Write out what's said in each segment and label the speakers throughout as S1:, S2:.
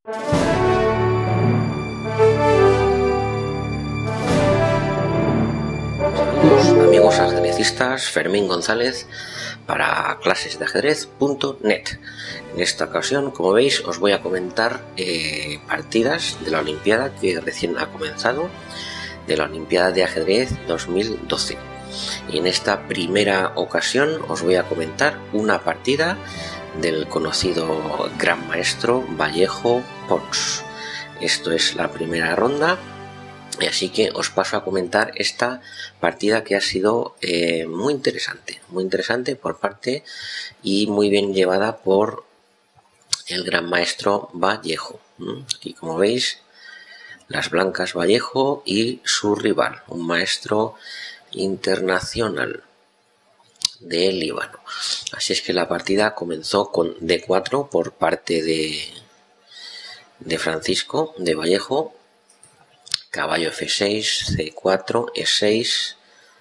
S1: Saludos amigos ajedrecistas, Fermín González para clasesdeajedrez.net. En esta ocasión, como veis, os voy a comentar partidas de la Olimpiada que recién ha comenzado, de la Olimpiada de Ajedrez 2012. Y en esta primera ocasión os voy a comentar una partida del conocido gran maestro Vallejo Pons. Esto es la primera ronda. Y así que os paso a comentar esta partida que ha sido muy interesante por parte y muy bien llevada por el gran maestro Vallejo. Aquí, como veis, las blancas Vallejo y su rival, un maestro internacional de Líbano. Así es que la partida comenzó con D4 por parte de Francisco de Vallejo. Caballo F6, C4, E6,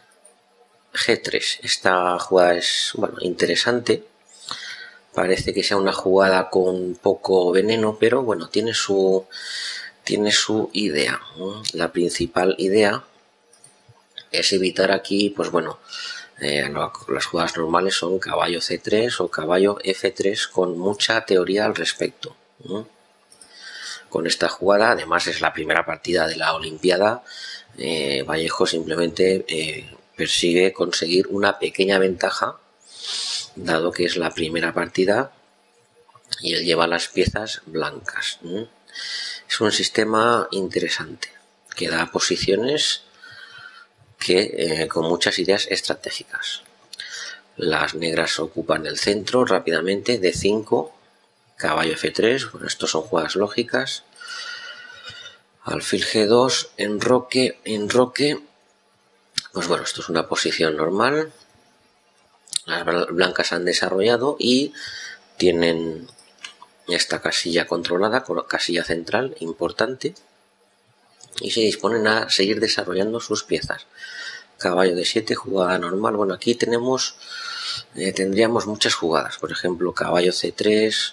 S1: G3. Esta jugada es interesante. Parece que sea una jugada con poco veneno, pero bueno, tiene su idea. La principal idea es evitar aquí, pues bueno, las jugadas normales son caballo C3 o caballo F3 con mucha teoría al respecto. Con esta jugada, además es la primera partida de la Olimpiada, Vallejo simplemente persigue conseguir una pequeña ventaja, dado que es la primera partida y él lleva las piezas blancas. Es un sistema interesante, que da posiciones con muchas ideas estratégicas. Las negras ocupan el centro rápidamente, D5, caballo F3, bueno, estos son jugadas lógicas. Alfil G2, enroque, pues bueno, esto es una posición normal. Las blancas han desarrollado y tienen esta casilla controlada, con casilla central importante, y se disponen a seguir desarrollando sus piezas. Caballo D7, jugada normal. Bueno, aquí tendríamos muchas jugadas, por ejemplo, caballo C3,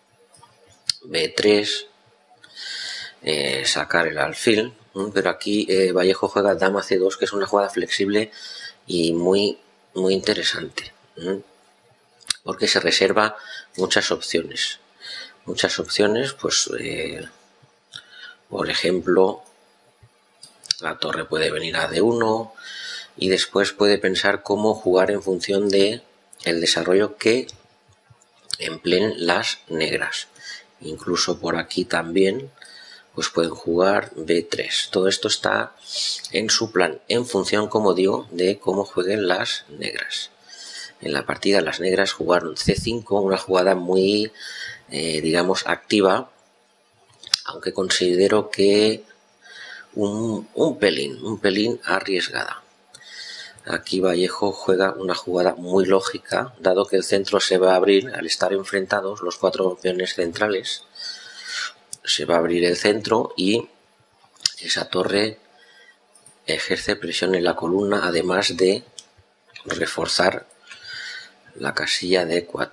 S1: B3, sacar el alfil, pero aquí Vallejo juega dama C2, que es una jugada flexible y muy interesante, porque se reserva muchas opciones, pues por ejemplo, la torre puede venir a D1 y después puede pensar cómo jugar en función de el desarrollo que empleen las negras. Incluso por aquí también pues pueden jugar B3. Todo esto está en su plan, en función, como digo, de cómo jueguen las negras. En la partida las negras jugaron C5, una jugada muy, digamos, activa, aunque considero que un pelín arriesgada. Aquí Vallejo juega una jugada muy lógica, dado que el centro se va a abrir al estar enfrentados los cuatro peones centrales. Se va a abrir el centro y esa torre ejerce presión en la columna, además de reforzar la casilla D4.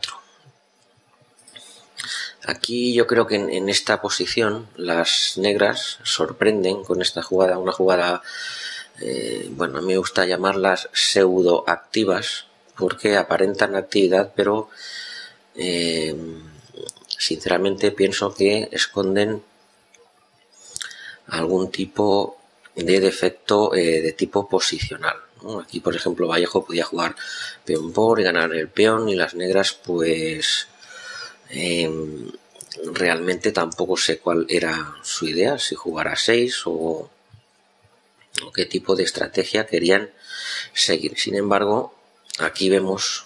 S1: Aquí yo creo que en esta posición las negras sorprenden con esta jugada, una jugada, bueno, a mí me gusta llamarlas pseudo activas, porque aparentan actividad, pero sinceramente pienso que esconden algún tipo de defecto de tipo posicional. Aquí, por ejemplo, Vallejo podía jugar peón por y ganar el peón, y las negras pues realmente tampoco sé cuál era su idea, si jugar a 6 o qué tipo de estrategia querían seguir. Sin embargo, aquí vemos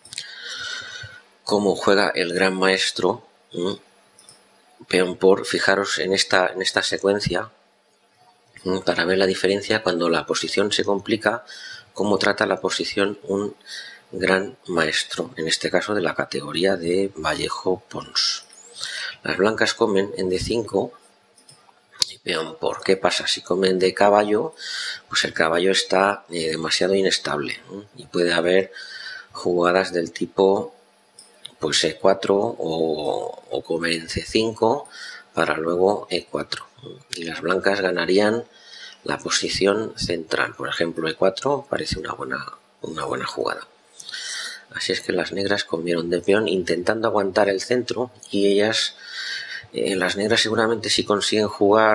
S1: cómo juega el gran maestro peón por. Fijaros en esta secuencia para ver la diferencia cuando la posición se complica, cómo trata la posición un gran maestro, en este caso de la categoría de Vallejo Pons. Las blancas comen en D5 y peón por. ¿Qué pasa? Si comen de caballo, pues el caballo está demasiado inestable, y puede haber jugadas del tipo pues E4 o comer en C5 para luego E4. Y las blancas ganarían la posición central. Por ejemplo, E4 parece una buena jugada. Así es que las negras comieron de peón intentando aguantar el centro, y ellas, las negras seguramente si consiguen jugar,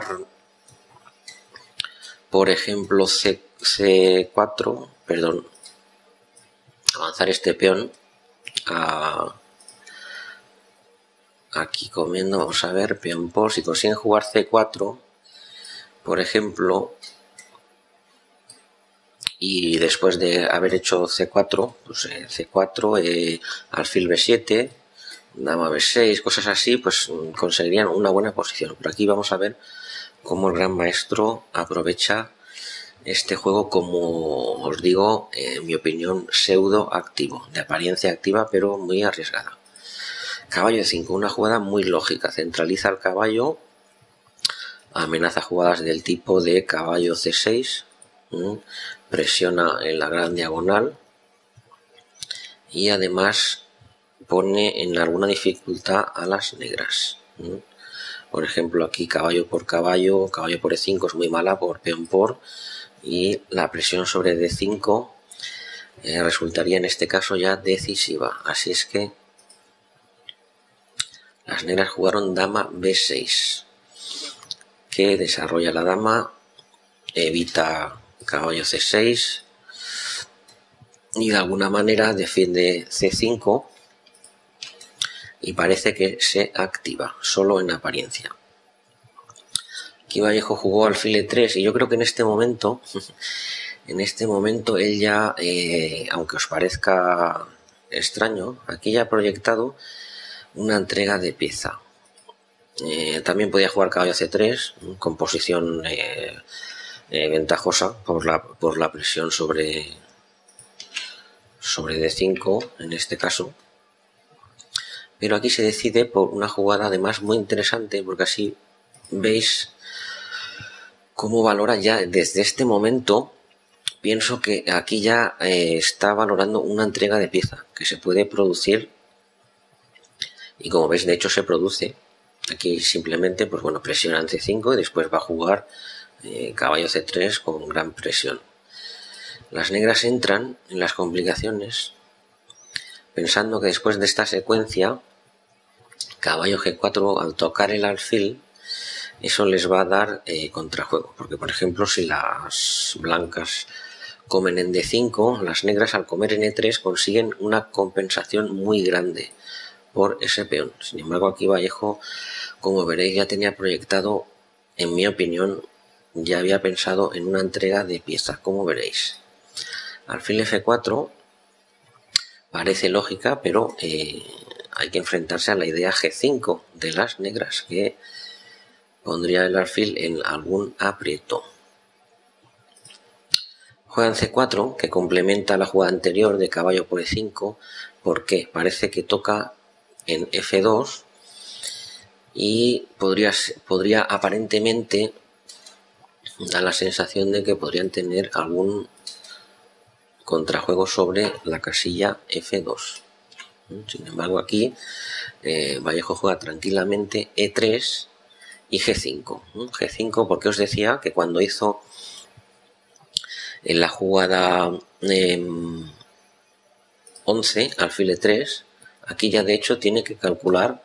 S1: por ejemplo, C4, perdón, avanzar este peón aquí comiendo, vamos a ver, peón por, si consiguen jugar C4, por ejemplo, y después de haber hecho C4, pues C4, alfil B7, dama B6, cosas así, pues conseguirían una buena posición. Pero aquí vamos a ver cómo el gran maestro aprovecha este juego como, os digo, en mi opinión, pseudo activo, de apariencia activa pero muy arriesgada. Caballo E5, una jugada muy lógica, centraliza el caballo, amenaza jugadas del tipo de caballo C6, presiona en la gran diagonal y además pone en alguna dificultad a las negras. Por ejemplo, aquí caballo por E5 es muy mala por peón por, y la presión sobre D5 resultaría en este caso ya decisiva. Así es que las negras jugaron dama B6, que desarrolla la dama, evita caballo C6 y de alguna manera defiende C5, y parece que se activa, solo en apariencia. Aquí Vallejo jugó alfil E3 y yo creo que en este momento él ya, aunque os parezca extraño, aquí ya ha proyectado una entrega de pieza. También podía jugar caballo C3 con posición ventajosa por la presión sobre D5 en este caso. Pero aquí se decide por una jugada además muy interesante, porque así veis cómo valora ya desde este momento. Pienso que aquí ya está valorando una entrega de pieza que se puede producir, y como veis de hecho se produce. Aquí simplemente pues bueno, presiona en C5 y después va a jugar caballo C3 con gran presión. Las negras entran en las complicaciones pensando que después de esta secuencia caballo G4, al tocar el alfil, eso les va a dar contrajuego, porque por ejemplo si las blancas comen en D5, las negras al comer en E3 consiguen una compensación muy grande por ese peón. Sin embargo aquí Vallejo, como veréis, ya tenía proyectado, en mi opinión, ya había pensado en una entrega de pieza, como veréis. Alfil F4 parece lógica, pero hay que enfrentarse a la idea G5 de las negras, que pondría el alfil en algún aprieto. Juegan C4, que complementa la jugada anterior de caballo por E5, porque parece que toca en F2 y podría aparentemente dar la sensación de que podrían tener algún contrajuego sobre la casilla F2. Sin embargo aquí Vallejo juega tranquilamente E3 y G5. G5 porque os decía que cuando hizo en la jugada 11 alfil E3, aquí ya de hecho tiene que calcular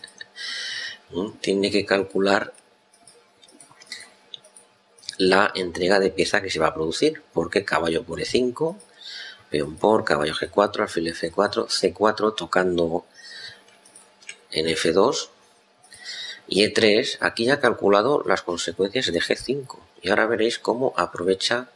S1: la entrega de pieza que se va a producir, porque caballo por E5, peón por, caballo G4, alfil F4, C4 tocando en F2 y E3. Aquí ya ha calculado las consecuencias de G5 y ahora veréis cómo aprovecha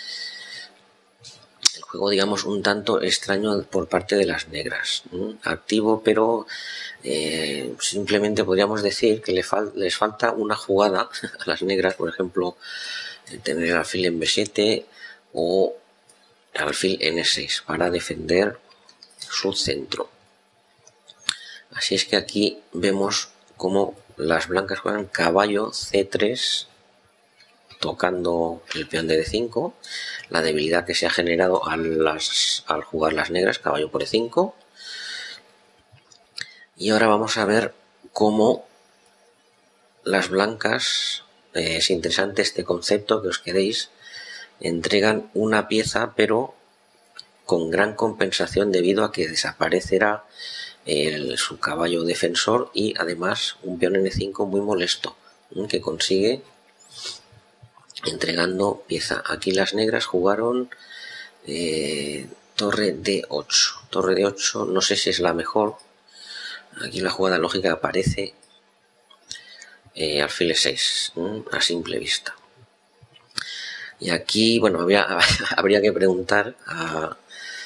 S1: el juego, digamos, un tanto extraño por parte de las negras. Activo, pero simplemente podríamos decir que les falta una jugada a las negras, por ejemplo, tener el alfil en B7 o el alfil en E6 para defender su centro. Así es que aquí vemos cómo las blancas juegan caballo C3 tocando el peón de D5, la debilidad que se ha generado al jugar las negras, caballo por E5. Y ahora vamos a ver cómo las blancas, es interesante este concepto que os queréis, entregan una pieza pero con gran compensación debido a que desaparecerá su caballo defensor y además un peón N5 muy molesto, que consigue entregando pieza. Aquí las negras jugaron torre D8. Torre D8 no sé si es la mejor. Aquí la jugada lógica aparece alfil E6 a simple vista. Y aquí, bueno, habría que preguntar a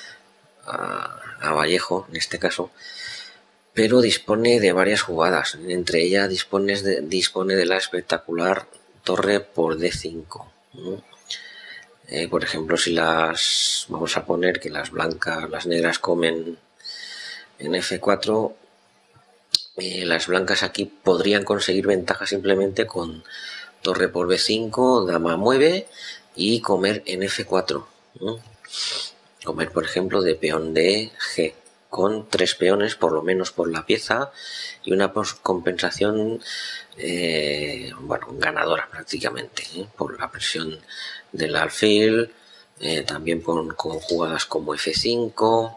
S1: Vallejo, en este caso, pero dispone de varias jugadas. Entre ellas dispone de la espectacular torre por D5. Por ejemplo, si vamos a poner que las negras comen en F4, las blancas aquí podrían conseguir ventaja simplemente con torre por B5, dama mueve y comer en F4. Comer, por ejemplo, de peón de G, con 3 peones por lo menos por la pieza y una compensación ganadora prácticamente, por la presión del alfil, también con jugadas como F5,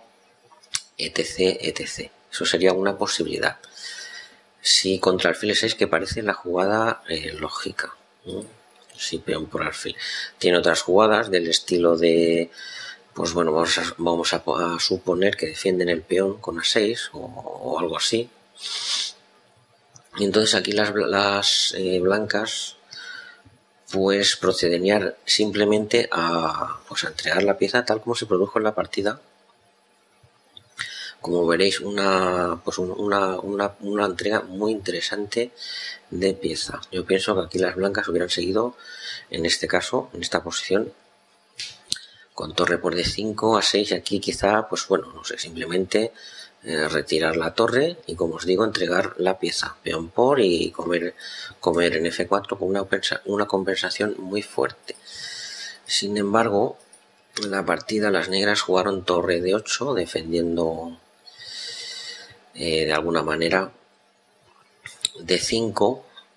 S1: etc. Eso sería una posibilidad. Si contra alfil E6, que parece la jugada lógica. Si peón por alfil. Tiene otras jugadas del estilo de, pues bueno, vamos a suponer que defienden el peón con A6 o algo así. Y entonces aquí las blancas pues procederían simplemente a entregar la pieza tal como se produjo en la partida. Como veréis, una entrega muy interesante de pieza. Yo pienso que aquí las blancas hubieran seguido, en este caso, en esta posición, con torre por D5, A6, y aquí quizá, pues bueno, no sé, simplemente retirar la torre y, como os digo, entregar la pieza, peón por y comer en F4 con una compensación muy fuerte. Sin embargo, en la partida las negras jugaron torre D8, defendiendo de alguna manera D5,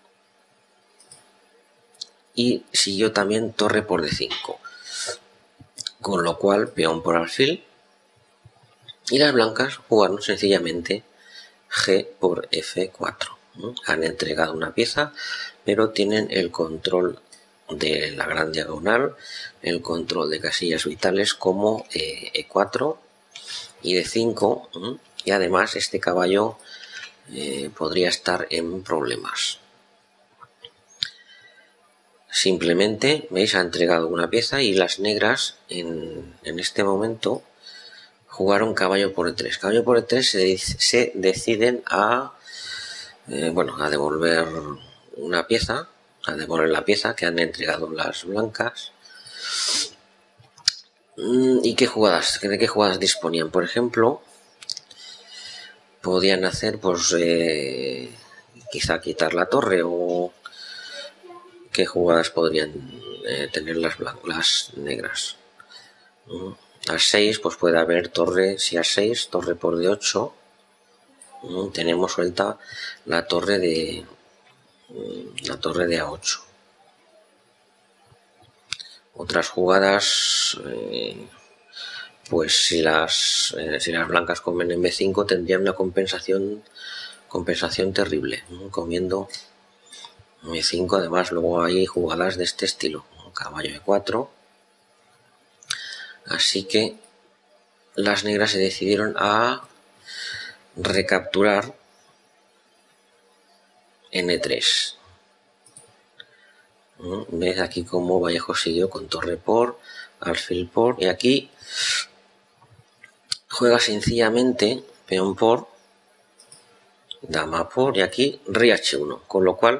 S1: y siguió también torre por D5, con lo cual peón por alfil, y las blancas jugaron sencillamente G por F4. Han entregado una pieza, pero tienen el control de la gran diagonal, el control de casillas vitales como E4 y D5, y además este caballo podría estar en problemas. Simplemente, veis, ha entregado una pieza y las negras en este momento jugaron caballo por E3. Caballo por E3 se deciden a devolver una pieza, a devolver la pieza que han entregado las blancas. ¿Y de qué jugadas disponían? Por ejemplo, podían hacer, pues, quizá quitar la torre, o qué jugadas podrían tener las negras. A6, pues puede haber torre, si A6, torre por D8, tenemos suelta la torre de A8. Otras jugadas, pues si las blancas comen en B5 tendrían una compensación terrible, comiendo B5. Además, luego hay jugadas de este estilo, caballo E4. Así que las negras se decidieron a recapturar N3. Veis aquí como Vallejo siguió con torre por, alfil por, y aquí juega sencillamente peón por, dama por, y aquí rey H1, con lo cual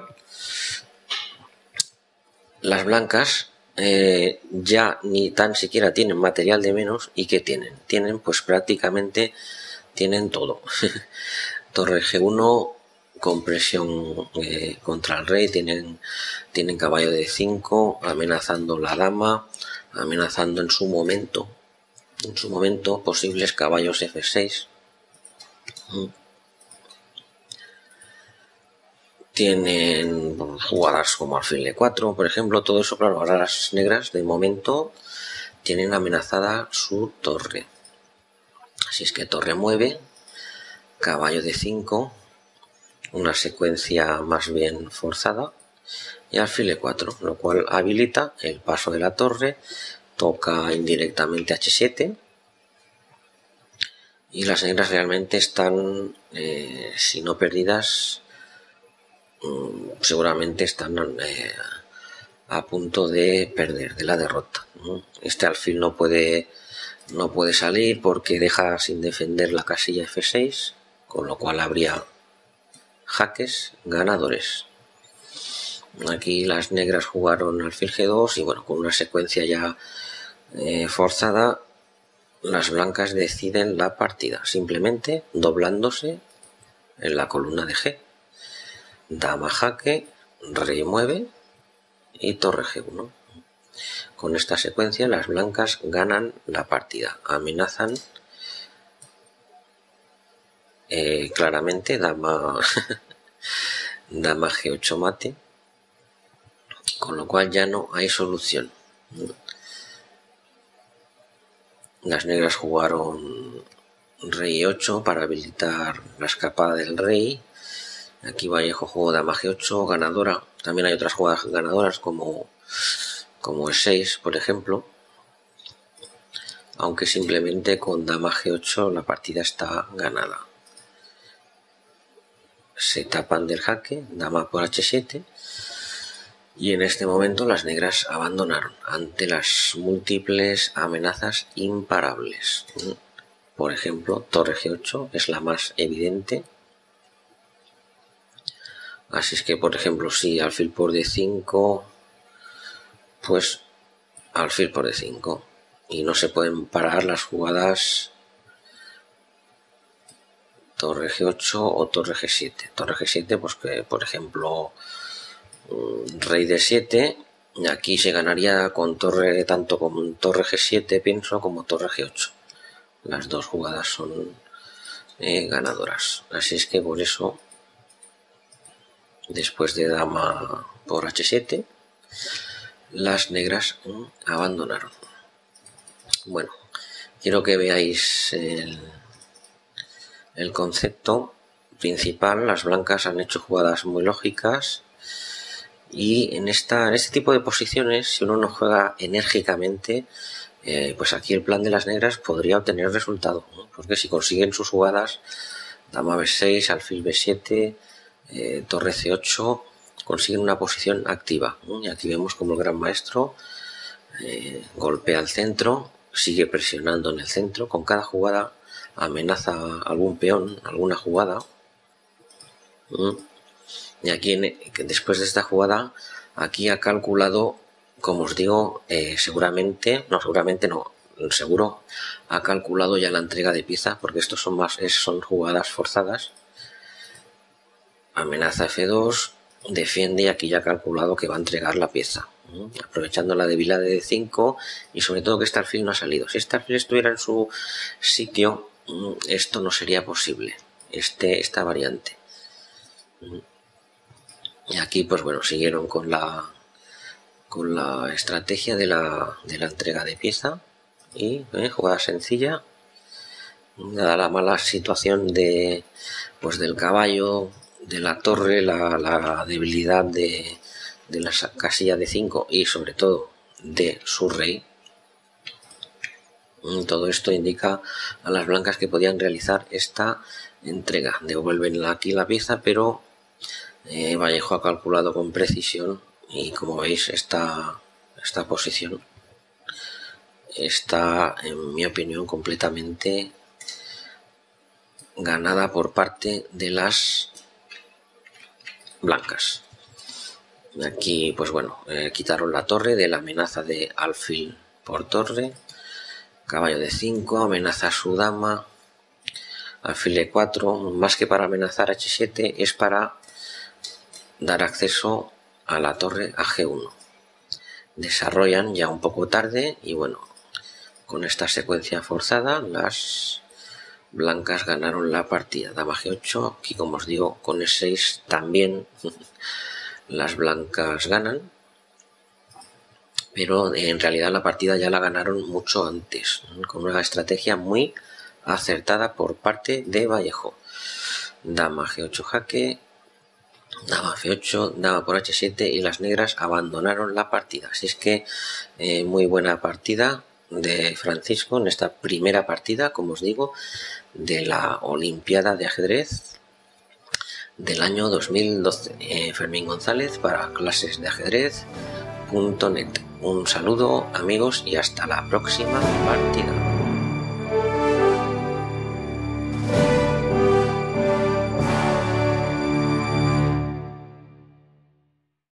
S1: las blancas ya ni tan siquiera tienen material de menos. ¿Y qué tienen? Pues prácticamente tienen todo. Torre G1 con presión contra el rey, tienen caballo de 5 amenazando la dama, amenazando en su momento posibles caballos F6. tienen jugadas como alfil E4, por ejemplo, todo eso. Claro, ahora las negras de momento tienen amenazada su torre. Así es que torre mueve, caballo de 5, una secuencia más bien forzada, y alfil E4, lo cual habilita el paso de la torre, toca indirectamente H7, y las negras realmente están, si no perdidas, seguramente están a punto de perder, de la derrota. Este alfil no puede salir porque deja sin defender la casilla F6, con lo cual habría jaques ganadores. Aquí las negras jugaron alfil G2 y bueno, con una secuencia ya forzada, las blancas deciden la partida, simplemente doblándose en la columna de G. Dama jaque, rey mueve y torre G1. Con esta secuencia las blancas ganan la partida, amenazan claramente dama, dama G8 mate, con lo cual ya no hay solución. Las negras jugaron rey 8 para habilitar la escapada del rey. Aquí Vallejo jugó dama G8 ganadora. También hay otras jugadas ganadoras como E6, por ejemplo. Aunque simplemente con dama G8 la partida está ganada. Se tapan del jaque, dama por H7. Y en este momento las negras abandonaron ante las múltiples amenazas imparables. Por ejemplo, torre G8 es la más evidente. Así es que, por ejemplo, si alfil por D5, pues alfil por D5. Y no se pueden parar las jugadas torre G8 o torre G7. Torre G7, pues que, por ejemplo, rey D7, y aquí se ganaría con torre, tanto con torre G7 pienso como torre G8. Las dos jugadas son ganadoras. Así es que por eso, después de dama por H7, las negras abandonaron. Bueno, quiero que veáis el concepto principal. Las blancas han hecho jugadas muy lógicas. Y en este tipo de posiciones, si uno no juega enérgicamente, pues aquí el plan de las negras podría obtener resultado, ¿no? Porque si consiguen sus jugadas, dama B6, alfil B7, torre C8, consiguen una posición activa, ¿no? Y aquí vemos como el gran maestro golpea al centro, sigue presionando en el centro, con cada jugada amenaza algún peón, alguna jugada. Y aquí, después de esta jugada, aquí ha calculado, como os digo, seguro ha calculado ya la entrega de pieza, porque estos son jugadas forzadas. Amenaza F2, defiende y aquí ya ha calculado que va a entregar la pieza, aprovechando la debilidad de D5 y sobre todo que este alfil no ha salido. Si este alfil estuviera en su sitio, esto no sería posible, esta variante. Y aquí, pues bueno, siguieron con la estrategia de la entrega de pieza y jugada sencilla. Dada la mala situación del caballo, de la torre, la debilidad de la casilla de 5 y sobre todo de su rey, todo esto indica a las blancas que podían realizar esta entrega. Devuelven aquí la pieza, pero Vallejo ha calculado con precisión y como veis esta posición está, en mi opinión, completamente ganada por parte de las blancas. Aquí, pues bueno, quitaron la torre de la amenaza de alfil por torre, caballo de 5, amenaza a su dama, alfil E4, más que para amenazar H7, es para dar acceso a la torre a G1. Desarrollan ya un poco tarde y bueno, con esta secuencia forzada las blancas ganaron la partida. Dama G8, aquí como os digo, con E6 también las blancas ganan, pero en realidad la partida ya la ganaron mucho antes, con una estrategia muy acertada por parte de Vallejo. Dama G8 jaque, dama F8, dama por H7 y las negras abandonaron la partida. Así es que muy buena partida de Francisco en esta primera partida, como os digo, de la Olimpiada de Ajedrez del año 2012. Fermín González para clasesdeajedrez.net. Un saludo, amigos, y hasta la próxima partida.